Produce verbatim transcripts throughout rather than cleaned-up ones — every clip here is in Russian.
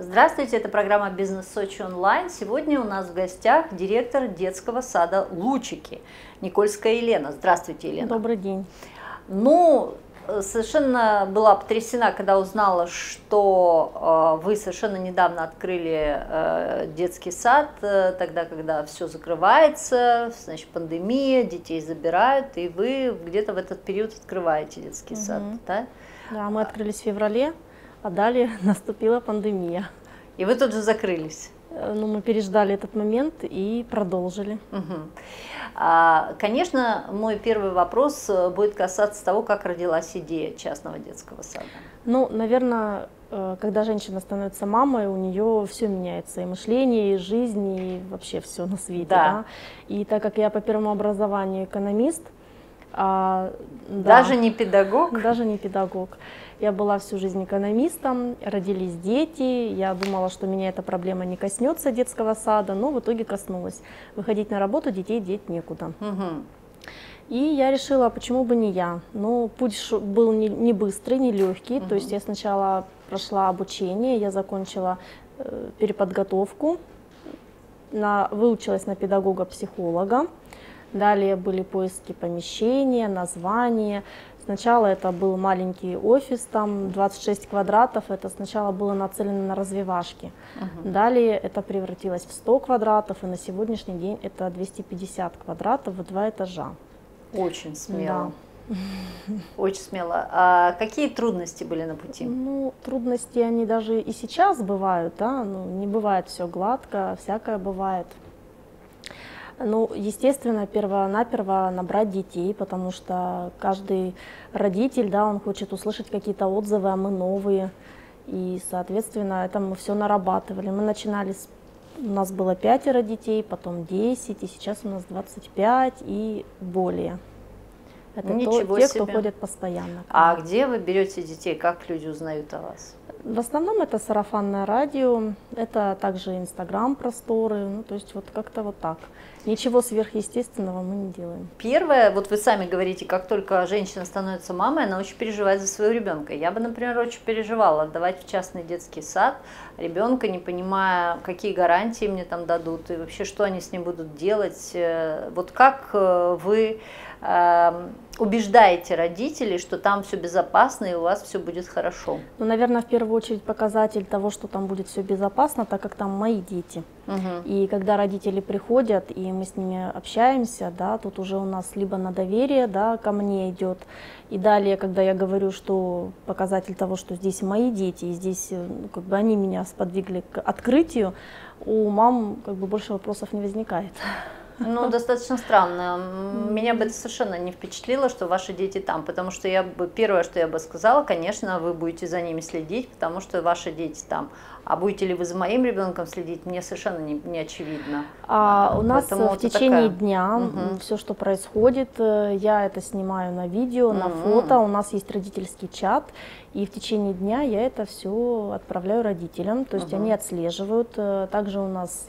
Здравствуйте, это программа «Бизнес Сочи онлайн». Сегодня у нас в гостях директор детского сада «Лучики» Никольская Елена. Здравствуйте, Елена. Добрый день. Ну, совершенно была потрясена, когда узнала, что э, вы совершенно недавно открыли э, детский сад, э, тогда, когда все закрывается, значит, пандемия, детей забирают, и вы где-то в этот период открываете детский угу. сад, да? Да, мы открылись в феврале, а далее наступила пандемия. И вы тут же закрылись? Ну, мы переждали этот момент и продолжили. Угу. А, конечно, мой первый вопрос будет касаться того, как родилась идея частного детского сада. Ну, наверное, когда женщина становится мамой, у нее все меняется, и мышление, и жизнь, и вообще все на свете. Да. Да? И так как я по первому образованию экономист, а, даже да, не педагог? Даже не педагог. Я была всю жизнь экономистом, родились дети, я думала, что меня эта проблема не коснется детского сада, но в итоге коснулась. Выходить на работу, детей деть некуда. Угу. И я решила, почему бы не я. Но путь был не, не быстрый, не легкий. Угу. То есть я сначала прошла обучение, я закончила э, переподготовку, на, выучилась на педагога-психолога. Далее были поиски помещения, названия. Сначала это был маленький офис, там двадцать шесть квадратов, это сначала было нацелено на развивашки. Uh-huh. Далее это превратилось в сто квадратов, и на сегодняшний день это двести пятьдесят квадратов в два этажа. Очень смело. Да. Очень смело. А какие трудности были на пути? Ну, трудности, они даже и сейчас бывают, да, ну, не бывает все гладко, всякое бывает. Ну, естественно, перво-наперво набрать детей, потому что каждый родитель, да, он хочет услышать какие-то отзывы, а мы новые. И, соответственно, это мы все нарабатывали. Мы начинали, с... у нас было пятеро детей, потом десять, и сейчас у нас двадцать пять и более. Это то, те, кто ходят постоянно. А где вы берете детей, как люди узнают о вас? В основном это сарафанное радио, это также инстаграм-просторы, ну, то есть вот как-то вот так. Ничего сверхъестественного мы не делаем. Первое, вот вы сами говорите, как только женщина становится мамой, она очень переживает за своего ребенка. Я бы, например, очень переживала отдавать в частный детский сад ребенка, не понимая, какие гарантии мне там дадут и вообще, что они с ним будут делать. Вот как вы убеждаете родителей, что там все безопасно и у вас все будет хорошо? Ну, наверное, в первую очередь показатель того, что там будет все безопасно, так как там мои дети. Угу. И когда родители приходят, и мы с ними общаемся, да, тут уже у нас либо на доверие, да, ко мне идет. И далее, когда я говорю, что показатель того, что здесь мои дети, и здесь, ну, как бы они меня сподвигли к открытию, у мам как бы больше вопросов не возникает. Ну, достаточно странно. Меня бы это совершенно не впечатлило, что ваши дети там, потому что я бы, первое, что я бы сказала, конечно, вы будете за ними следить, потому что ваши дети там. А будете ли вы за моим ребенком следить, мне совершенно не, не очевидно. А у нас Поэтому в течение такая... дня угу. все, что происходит, я это снимаю на видео, на угу. фото. У нас есть родительский чат, и в течение дня я это все отправляю родителям, то есть угу. они отслеживают. Также у нас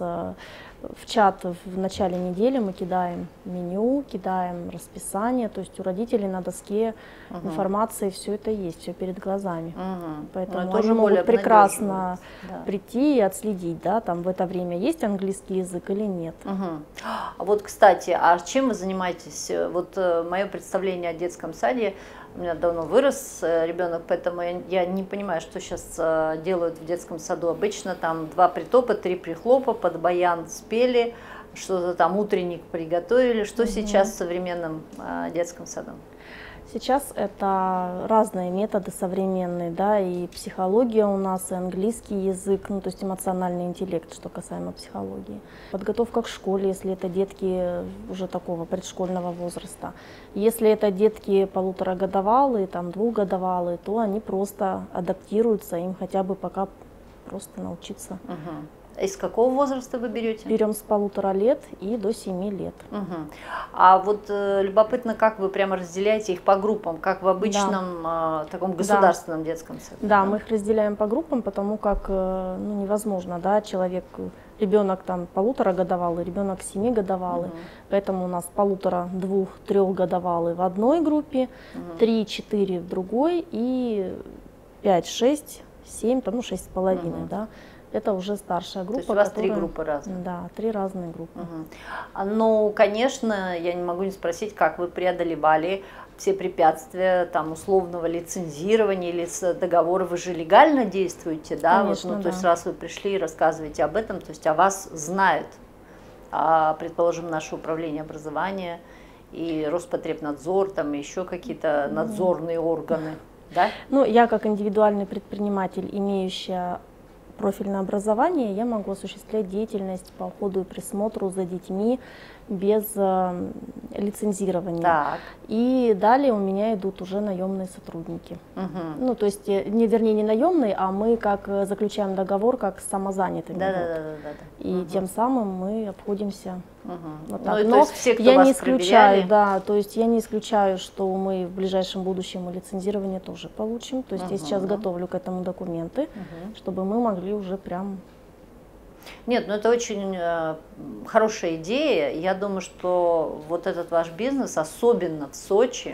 в чат в начале недели мы кидаем меню, кидаем расписание, то есть у родителей на доске uh-huh. информации все это есть, все перед глазами. Uh-huh. Поэтому они могут прекрасно да. прийти и отследить, да, там в это время есть английский язык или нет. Uh-huh. А вот, кстати, а чем вы занимаетесь? Вот мое представление о детском саде, у меня давно вырос ребенок, поэтому я, я не понимаю, что сейчас делают в детском саду. Обычно там два притопа, три прихлопа, под баян спели, что-то там утренник приготовили. Что угу. сейчас в современном э, детском саду? Сейчас это разные методы современные, да, и психология у нас, и английский язык, ну, то есть эмоциональный интеллект, что касаемо психологии. Подготовка к школе, если это детки уже такого предшкольного возраста. Если это детки полуторагодовалые, там, двухгодовалые, то они просто адаптируются, им хотя бы пока просто научиться. Угу. Из какого возраста вы берете? Берем с полутора лет и до семи лет. Угу. А вот э, любопытно, как вы прямо разделяете их по группам, как в обычном да. э, таком государственном да. детском саду? Да, да, мы их разделяем по группам, потому как э, ну, невозможно, да, человек, ребенок там полуторагодовалый, ребенок семигодовалый, угу. поэтому у нас полутора, двух, трехгодовалый в одной группе, угу. три-четыре в другой и пять-шесть, семь, там, ну шесть с половиной, угу. да. это уже старшая группа. То есть у вас которая... три группы разные? Да, три разные группы. Угу. Ну, конечно, я не могу не спросить, как вы преодолевали все препятствия там, условного лицензирования или договора. Вы же легально действуете, да? Конечно, вот, ну, да. То есть раз вы пришли и рассказываете об этом, то есть о вас знают, а, предположим, наше управление образования и Роспотребнадзор, там еще какие-то надзорные органы, да? Ну, я как индивидуальный предприниматель, имеющая профильное образование, я могу осуществлять деятельность по уходу и присмотру за детьми без э, лицензирования. Так. И далее у меня идут уже наемные сотрудники. Угу. Ну, то есть, не, вернее, не наемные, а мы как заключаем договор как с самозанятыми. Да, вот. да, да, да, да. И угу. тем самым мы обходимся. Угу. Вот Ну, так. и, Но то есть все, кто я вас не исключаю, проверяли... да, то есть я не исключаю, что мы в ближайшем будущем лицензирование тоже получим. То есть угу. я сейчас готовлю к этому документы, угу. чтобы мы могли уже прям... Нет, ну это очень э, хорошая идея. Я думаю, что вот этот ваш бизнес, особенно в Сочи,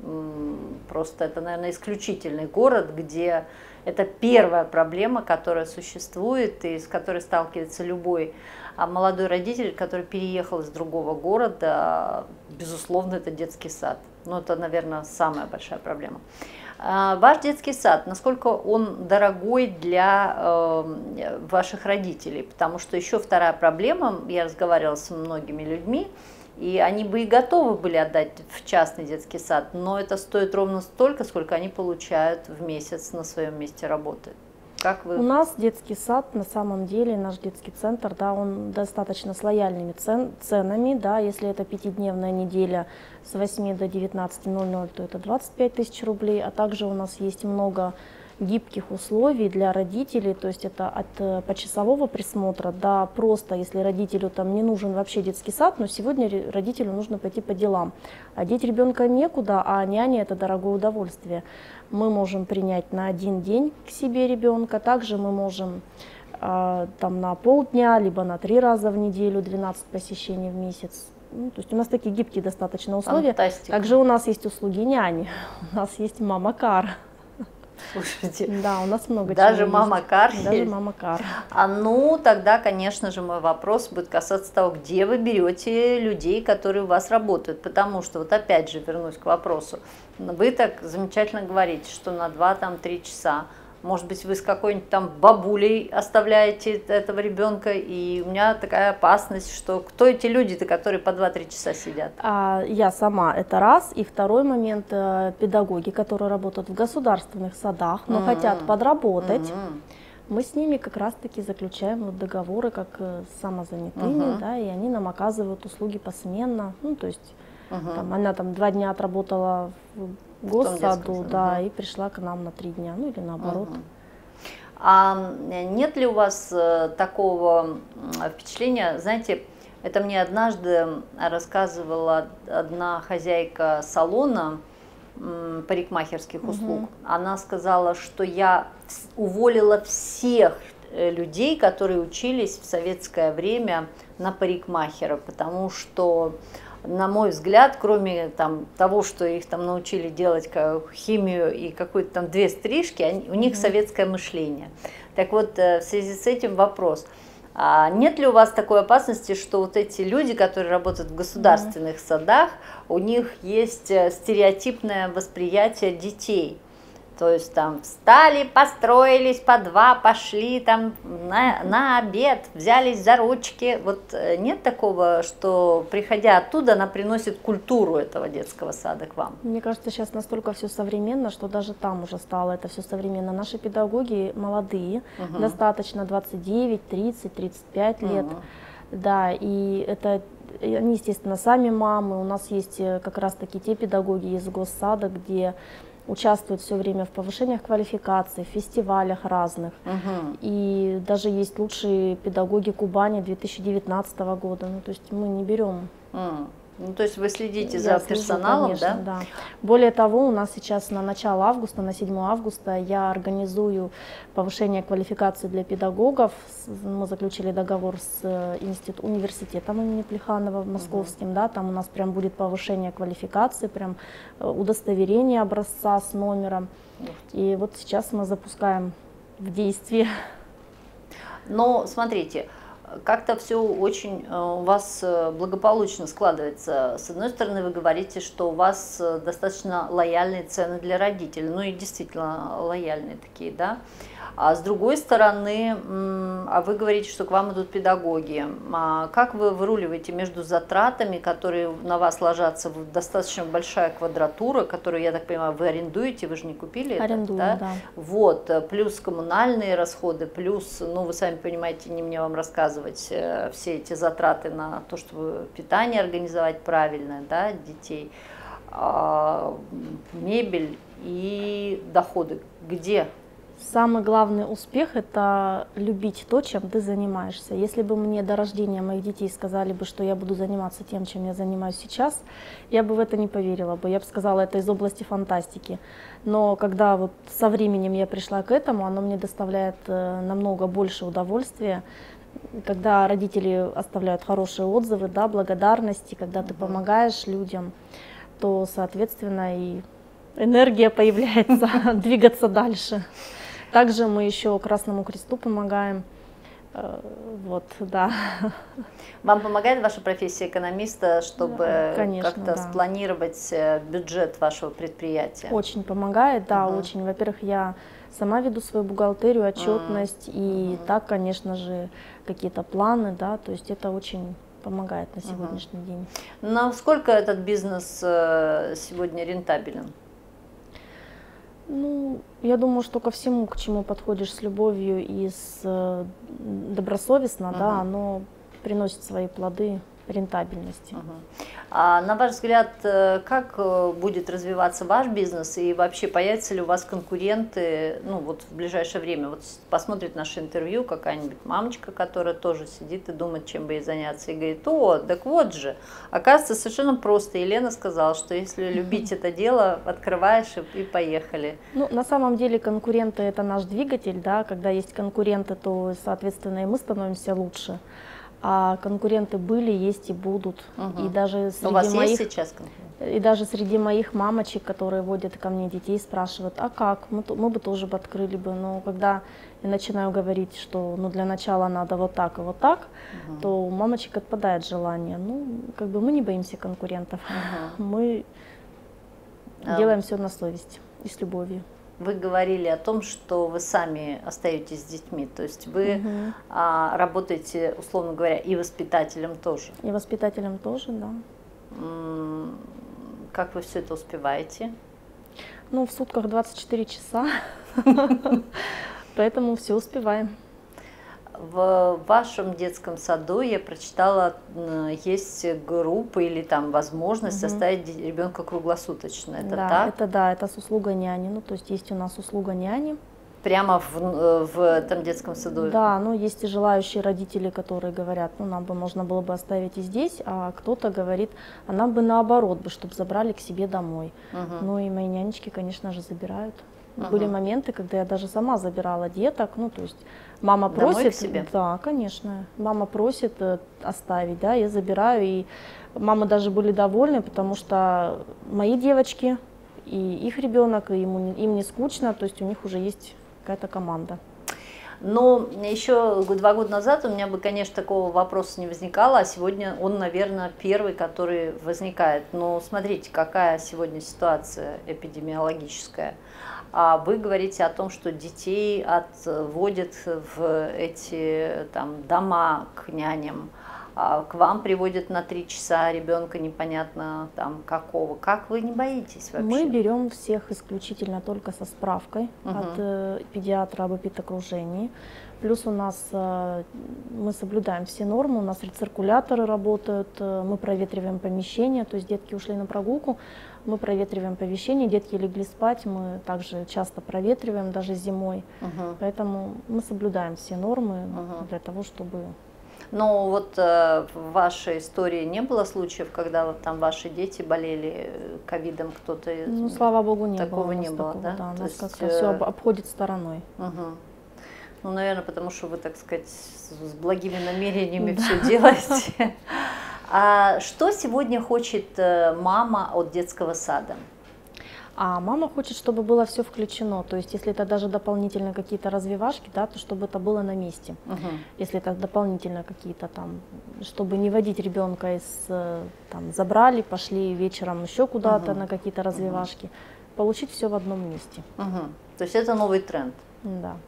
просто это, наверное, исключительный город, где это первая проблема, которая существует и с которой сталкивается любой молодой родитель, который переехал из другого города. Безусловно, это детский сад. Ну, это, наверное, самая большая проблема. Ваш детский сад, насколько он дорогой для э, ваших родителей? Потому что еще вторая проблема, я разговаривала с многими людьми, и они бы и готовы были отдать в частный детский сад, но это стоит ровно столько, сколько они получают в месяц на своем месте работы. Как вы... У нас детский сад, на самом деле, наш детский центр, да, он достаточно с лояльными цен, ценами, да, если это пятидневная неделя с восьми до девятнадцати ноль ноль, то это двадцать пять тысяч рублей, а также у нас есть много гибких условий для родителей, то есть это от почасового присмотра до просто, если родителю там не нужен вообще детский сад, но сегодня родителю нужно пойти по делам, а деть ребенка некуда, а няня это дорогое удовольствие. Мы можем принять на один день к себе ребенка, также мы можем э, там на полдня, либо на три раза в неделю, двенадцать посещений в месяц. Ну, то есть у нас такие гибкие достаточно условия. Фантастика. Также у нас есть услуги няни, у нас есть мама-кар. Слушайте, да, у нас много даже чего мама-кар есть. Даже мама-кар. А ну, тогда, конечно же, мой вопрос будет касаться того, где вы берете людей, которые у вас работают. Потому что, вот опять же, вернусь к вопросу. Вы так замечательно говорите, что на два-три часа. Может быть, вы с какой-нибудь там бабулей оставляете этого ребенка, и у меня такая опасность, что кто эти люди-то, которые по два-три часа сидят? А, я сама, это раз. И второй момент, педагоги, которые работают в государственных садах, но mm-hmm. хотят подработать. Mm-hmm. Мы с ними как раз-таки заключаем вот договоры как с самозанятыми, mm-hmm. да, и они нам оказывают услуги посменно. Ну, то есть mm-hmm. там, она там два дня отработала в госсаду, да, угу. и пришла к нам на три дня, ну или наоборот. Угу. А нет ли у вас такого впечатления, знаете, это мне однажды рассказывала одна хозяйка салона парикмахерских услуг, угу. она сказала, что я уволила всех людей, которые учились в советское время на парикмахера, потому что, на мой взгляд, кроме там, того, что их там научили делать химию и какую-то там две стрижки, они, у них mm-hmm. советское мышление. Так вот, в связи с этим вопрос. А нет ли у вас такой опасности, что вот эти люди, которые работают в государственных mm-hmm. садах, у них есть стереотипное восприятие детей? То есть там встали, построились, по два пошли там на, на обед, взялись за ручки. Вот нет такого, что, приходя оттуда, она приносит культуру этого детского сада к вам? Мне кажется, сейчас настолько все современно, что даже там уже стало это все современно. Наши педагоги молодые, угу. достаточно двадцать девять, тридцать, тридцать пять лет. Угу. Да, и это они, естественно, сами мамы. У нас есть как раз-таки те педагоги из госсада, где участвуют все время в повышениях квалификации, в фестивалях разных. Угу. И даже есть лучшие педагоги Кубани две тысячи девятнадцатого года. Ну, то есть мы не берем. Mm. Ну, то есть вы следите я за персоналом, слежу, конечно, да? да? Более того, у нас сейчас на начало августа, на седьмое августа я организую повышение квалификации для педагогов. Мы заключили договор с институт, университетом имени Плеханова московским, uh-huh. да, там у нас прям будет повышение квалификации, прям удостоверение образца с номером. Uh-huh. И вот сейчас мы запускаем в действие. Но смотрите, как-то все очень у вас благополучно складывается. С одной стороны, вы говорите, что у вас достаточно лояльные цены для родителей, ну и действительно лояльные такие, да? А с другой стороны, а вы говорите, что к вам идут педагоги. А как вы выруливаете между затратами, которые на вас ложатся в достаточно большая квадратура, которую, я так понимаю, вы арендуете, вы же не купили Арендуем, это, да? да. Вот, плюс коммунальные расходы, плюс, ну, вы сами понимаете, не мне вам рассказывать, все эти затраты на то, чтобы питание организовать правильно, да, детей, мебель и доходы. Где? Самый главный успех – это любить то, чем ты занимаешься. Если бы мне до рождения моих детей сказали бы, что я буду заниматься тем, чем я занимаюсь сейчас, я бы в это не поверила бы. Я бы сказала, это из области фантастики. Но когда вот со временем я пришла к этому, оно мне доставляет намного больше удовольствия. Когда родители оставляют хорошие отзывы, да, благодарности, когда ты помогаешь людям, то, соответственно, и энергия появляется двигаться дальше. Также мы еще Красному Кресту помогаем. Вот, да. Вам помогает ваша профессия экономиста, чтобы как-то да. спланировать бюджет вашего предприятия? Очень помогает, да, угу. очень. Во-первых, я сама веду свою бухгалтерию, отчетность, угу. и угу. так, конечно же, какие-то планы, да, то есть это очень помогает на сегодняшний угу. день. Насколько этот бизнес сегодня рентабелен? Ну, я думаю, что ко всему, к чему подходишь с любовью и с, э, добросовестно, uh-huh. да, оно приносит свои плоды рентабельности. Uh-huh. А на ваш взгляд, как будет развиваться ваш бизнес и вообще появятся ли у вас конкуренты, ну вот в ближайшее время? Вот посмотрит наше интервью какая-нибудь мамочка, которая тоже сидит и думает, чем бы ей заняться, и говорит: о, так вот же, оказывается, совершенно просто. Елена сказала, что если любить это дело, открываешь и поехали. Ну, на самом деле конкуренты – это наш двигатель, да, когда есть конкуренты, то, соответственно, и мы становимся лучше. А конкуренты были, есть и будут. Угу. И даже среди У вас моих, есть сейчас конкуренты? И даже среди моих мамочек, которые водят ко мне детей, спрашивают: а как? Мы, мы бы тоже бы открыли бы. Но когда я начинаю говорить, что ну, для начала надо вот так и вот так, угу. то у мамочек отпадает желание. Ну, как бы мы не боимся конкурентов. Угу. Мы а... делаем все на совесть и с любовью. Вы говорили о том, что вы сами остаетесь с детьми, то есть вы угу. а, работаете, условно говоря, и воспитателем тоже. И воспитателем тоже, да. М-м, как вы все это успеваете? Ну, в сутках двадцать четыре часа, поэтому все успеваем. В вашем детском саду я прочитала, есть группа или там возможность угу. оставить ребенка круглосуточно. Это да, так? Это да, это с услугой няни. Ну, то есть есть у нас услуга няни. Прямо в, в этом детском саду? Да, ну есть и желающие родители, которые говорят, ну нам бы можно было бы оставить и здесь, а кто-то говорит, а нам бы наоборот, бы, чтобы забрали к себе домой. Угу. Ну и мои нянечки, конечно же, забирают. Угу. Были моменты, когда я даже сама забирала деток, ну то есть мама домой просит, к себе? Да, конечно, мама просит оставить, да, я забираю, и мамы даже были довольны, потому что мои девочки и их ребенок, и ему, им не скучно, то есть у них уже есть какая-то команда. Но еще два года назад у меня бы, конечно, такого вопроса не возникало, а сегодня он, наверное, первый, который возникает. Но смотрите, какая сегодня ситуация эпидемиологическая. А вы говорите о том, что детей отводят в эти там, дома к няням, а к вам приводят на три часа ребенка непонятно там какого. Как вы не боитесь вообще? Мы берем всех исключительно только со справкой угу. от э, педиатра об эпидокружении. Плюс у нас э, мы соблюдаем все нормы, у нас рециркуляторы работают, э, мы проветриваем помещение, то есть детки ушли на прогулку, мы проветриваем помещение, детки легли спать, мы также часто проветриваем, даже зимой. Угу. Поэтому мы соблюдаем все нормы угу. для того, чтобы... Но вот э, в вашей истории не было случаев, когда вот, там ваши дети болели ковидом, кто-то... Ну, слава богу, не такого было. не было, такого, да? Да, То нас есть, как-то э... все об, обходит стороной. Угу. Ну, наверное, потому что вы, так сказать, с благими намерениями все делаете. А что сегодня хочет мама от детского сада? А мама хочет, чтобы было все включено. То есть, если это даже дополнительно какие-то развивашки, да, то чтобы это было на месте. Угу. Если это дополнительно какие-то там, чтобы не водить ребенка из, там, забрали, пошли вечером еще куда-то угу. на какие-то развивашки. Угу. Получить все в одном месте. Угу. То есть это новый тренд. Да.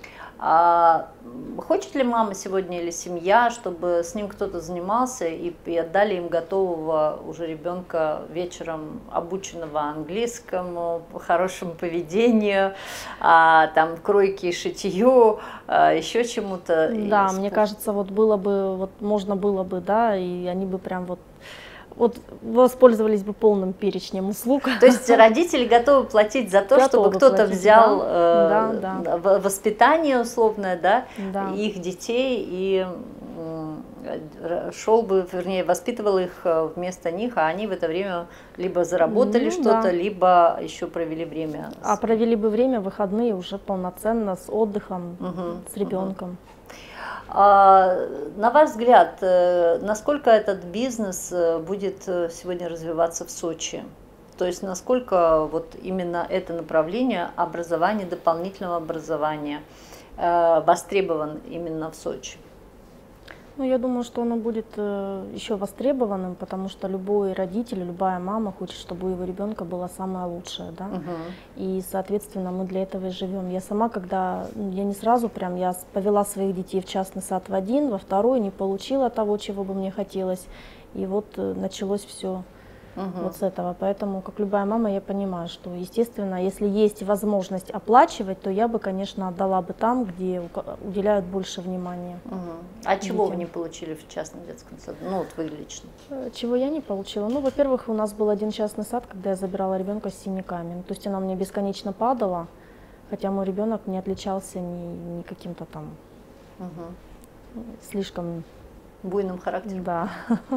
А хочет ли мама сегодня или семья, чтобы с ним кто-то занимался и, и отдали им готового уже ребенка вечером, обученного английскому, хорошему поведению, а, там, кройке и шитью, а, еще чему-то? Да, и... мне кажется, вот было бы, вот можно было бы, да, и они бы прям вот Вот воспользовались бы полным перечнем услуг. То есть родители готовы платить за то, готовы чтобы кто-то взял да, э, да, да. воспитание условное, да, да. их детей и э, шел бы, вернее, воспитывал их вместо них, а они в это время либо заработали ну, что-то, да. либо еще провели время. А провели бы время, выходные уже полноценно, с отдыхом, угу, с ребенком. Угу. А, на ваш взгляд, насколько этот бизнес будет сегодня развиваться в Сочи? То есть насколько вот именно это направление образования, дополнительного образования востребован именно в Сочи? Ну, я думаю, что оно будет еще востребованным, потому что любой родитель, любая мама хочет, чтобы у его ребенка было самое лучшее, да. Угу. И, соответственно, мы для этого и живем. Я сама, когда, я не сразу прям, я повела своих детей в частный сад в один, во второй, не получила того, чего бы мне хотелось. И вот началось все. Угу. Вот с этого. Поэтому, как любая мама, я понимаю, что, естественно, если есть возможность оплачивать, то я бы, конечно, отдала бы там, где уделяют больше внимания. Угу. А чего детям. Вы не получили в частном детском саду? Ну, вот вы лично. Чего я не получила? Ну, во-первых, у нас был один частный сад, когда я забирала ребенка с синяками. То есть она мне бесконечно падала, хотя мой ребенок не отличался ни, ни каким-то там угу. слишком... буйным характером. Да.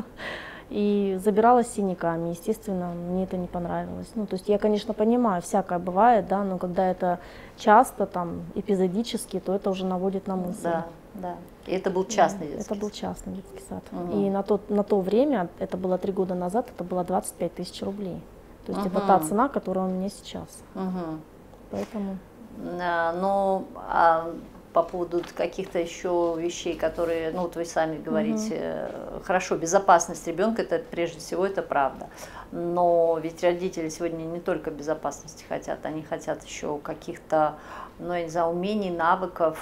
И забирала с синяками, естественно, мне это не понравилось. Ну, то есть я, конечно, понимаю, всякое бывает, да, но когда это часто, там, эпизодически, то это уже наводит на мысль. Да, да. И это был частный детский сад? Это был частный детский сад. Угу. И на то, на то время, это было три года назад, это было двадцать пять тысяч рублей. То есть угу. это та цена, которая у меня сейчас. Угу. Поэтому... А, ну, а... по поводу каких-то еще вещей, которые, ну вот вы сами говорите, угу. хорошо, безопасность ребенка, это прежде всего, это правда. Но ведь родители сегодня не только безопасности хотят, они хотят еще каких-то, ну я не знаю, умений, навыков,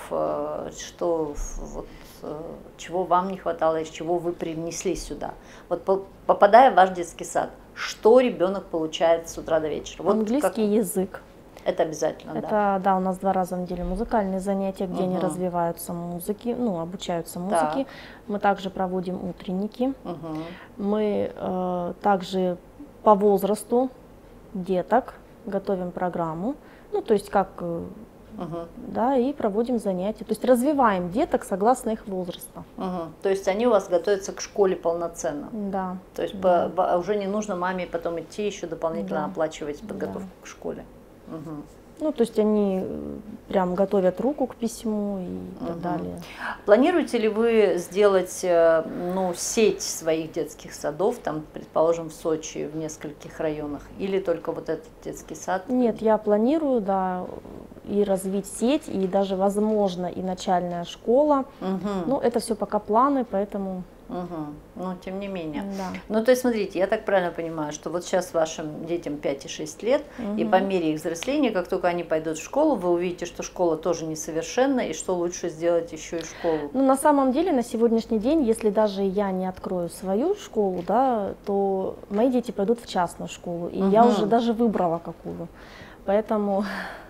что вот, чего вам не хватало, из чего вы привнесли сюда. Вот попадая в ваш детский сад, что ребенок получает с утра до вечера? Вот английский как... язык. Это обязательно, это, да? Да, у нас два раза в неделю музыкальные занятия, где угу. они развиваются музыке, ну, обучаются музыке. Да. Мы также проводим утренники. Угу. Мы э, также по возрасту деток готовим программу, ну, то есть как, э, угу. да, и проводим занятия. То есть развиваем деток согласно их возрасту. Угу. То есть они у вас готовятся к школе полноценно? Да. То есть да. по, уже не нужно маме потом идти еще дополнительно да. оплачивать подготовку да. к школе? Угу. Ну, то есть они прям готовят руку к письму и так угу. далее. Планируете ли вы сделать, ну, сеть своих детских садов, там, предположим, в Сочи, в нескольких районах, или только вот этот детский сад? Нет, я планирую, да, и развить сеть, и даже, возможно, и начальная школа. Угу. Ну, это все пока планы, поэтому... Угу. Но тем не менее. Да. Ну, то есть, смотрите, я так правильно понимаю, что вот сейчас вашим детям пять и шесть лет, угу. и по мере их взросления, как только они пойдут в школу, вы увидите, что школа тоже несовершенна, и что лучше сделать еще и школу. Ну, на самом деле, на сегодняшний день, если даже я не открою свою школу, да, то мои дети пойдут в частную школу, и угу. я уже даже выбрала какую. Поэтому...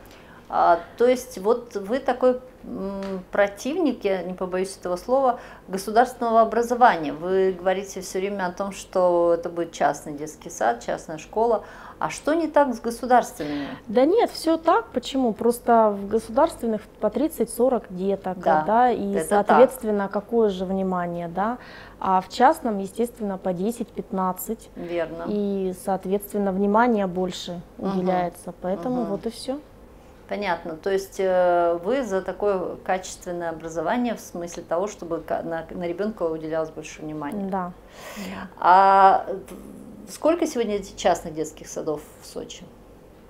А, то есть вот вы такой м, противник, я не побоюсь этого слова, государственного образования. Вы говорите все время о том, что это будет частный детский сад, частная школа. А что не так с государственными? Да нет, все так. Почему? Просто в государственных по тридцать-сорок деток, да, да, и, соответственно, так. Какое же внимание, да. А в частном, естественно, по десять-пятнадцать. Верно. И, соответственно, внимания больше уделяется. Угу. Поэтому угу. вот и все. Понятно. То есть вы за такое качественное образование в смысле того, чтобы на, на ребенка уделялось больше внимания? Да. А сколько сегодня частных детских садов в Сочи?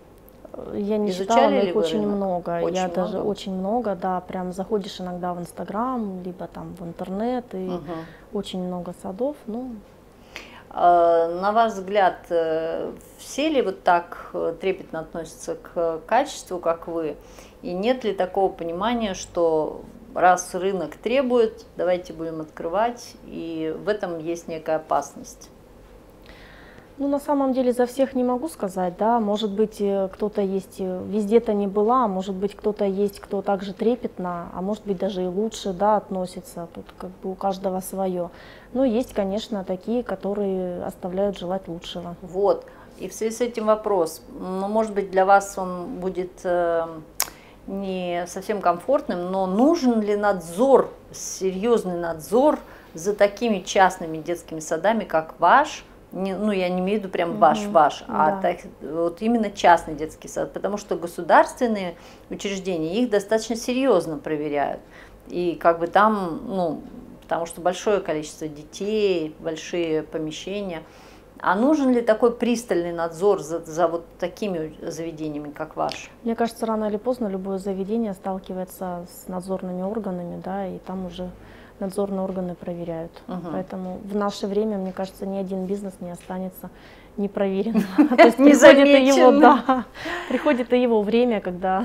Я не Изучали считала, но ли их вы очень рынок? много. Очень Я много? даже очень много, да, прям заходишь иногда в Инстаграм, либо там в интернет, и Угу. очень много садов. Ну, На ваш взгляд, э, все ли вот так э, трепетно относятся к качеству, как вы? И нет ли такого понимания, что раз рынок требует, давайте будем открывать, и в этом есть некая опасность? ну, на самом деле за всех не могу сказать, да, может быть, э, кто-то есть, э, везде-то не была, а может быть, кто-то есть, кто также трепетно, а может быть, даже и лучше, да, относится, тут как бы у каждого свое. Но есть, конечно, такие, которые оставляют желать лучшего. Вот. И в связи с этим вопрос, ну, может быть, для вас он будет э, не совсем комфортным, но нужен ли надзор, серьезный надзор за такими частными детскими садами, как ваш? Не, ну, я не имею в виду прям ваш-ваш, Угу, а да. так, вот именно частный детский сад, потому что государственные учреждения их достаточно серьезно проверяют. И как бы там, ну, потому что большое количество детей, большие помещения. А нужен ли такой пристальный надзор за, за вот такими заведениями, как ваш? Мне кажется, рано или поздно любое заведение сталкивается с надзорными органами, да, и там уже надзорные органы проверяют. Угу. Поэтому в наше время, мне кажется, ни один бизнес не останется непроверенным. То есть приходит и его, да, приходит и его время, когда...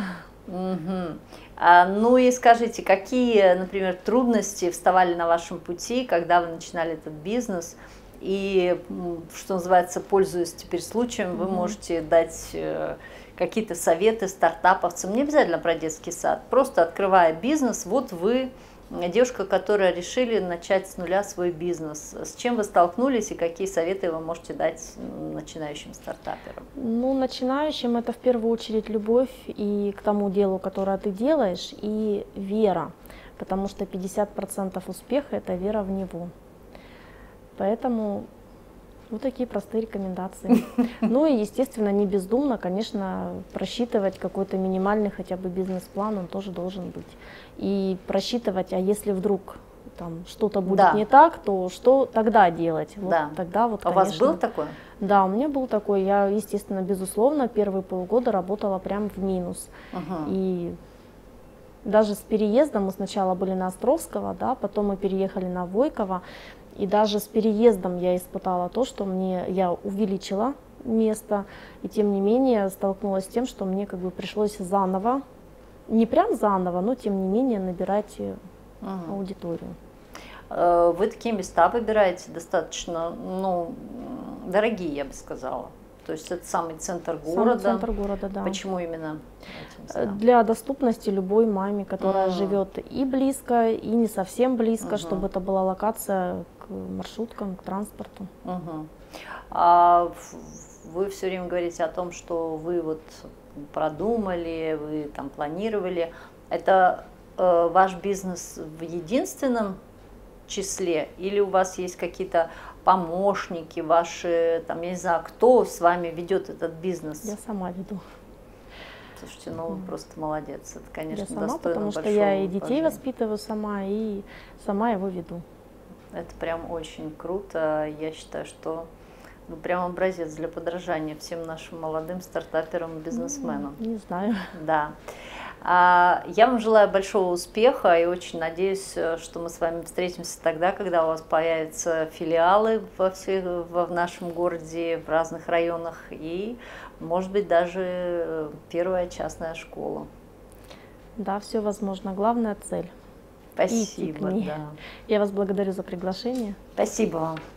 Ну и скажите, какие, например, трудности вставали на вашем пути, когда вы начинали этот бизнес? И, что называется, пользуясь теперь случаем, вы можете дать какие-то советы стартаповцам, не обязательно про детский сад, просто открывая бизнес, вот вы девушка, которая решили начать с нуля свой бизнес. С чем вы столкнулись и какие советы вы можете дать начинающим стартаперам? Ну, начинающим это в первую очередь любовь и к тому делу, которое ты делаешь, и вера, потому что пятьдесят процентов успеха – это вера в него. Поэтому вот такие простые рекомендации. Ну и, естественно, не бездумно, конечно, просчитывать какой-то минимальный хотя бы бизнес-план, он тоже должен быть. И просчитывать, а если вдруг там что-то будет да. не так, то что тогда делать? Вот да. тогда вот, а конечно, у вас был такой? Да, у меня был такой. Я, естественно, безусловно, первые полгода работала прям в минус. Угу. И даже с переездом, мы сначала были на Островского, да, потом мы переехали на Войкова. И даже с переездом я испытала то, что мне, я увеличила место, и тем не менее столкнулась с тем, что мне как бы пришлось заново, не прям заново, но тем не менее набирать угу. аудиторию. Вы такие места выбираете достаточно, ну, дорогие, я бы сказала. То есть это самый центр города. Самый центр города, да. Почему именно? Для доступности любой маме, которая mm. живет и близко, и не совсем близко, mm-hmm. чтобы это была локация к маршруткам, к транспорту. Mm-hmm. А вы все время говорите о том, что вы вот продумали, вы там планировали. Это э, ваш бизнес в единственном числе, или у вас есть какие-то помощники ваши, там, я не знаю, кто с вами ведет этот бизнес? Я сама веду. Слушайте, ну вы просто молодец, это, конечно, я сама, достойно потому что большого я и детей уважения. воспитываю сама, и сама его веду. Это прям очень круто, я считаю, что вы прям образец для подражания всем нашим молодым стартаперам и бизнесменам. Ну, не знаю. Да. Я вам желаю большого успеха и очень надеюсь, что мы с вами встретимся тогда, когда у вас появятся филиалы во всех, в нашем городе, в разных районах и, может быть, даже первая частная школа. Да, все возможно. Главная цель. Спасибо. Да. Я вас благодарю за приглашение. Спасибо вам.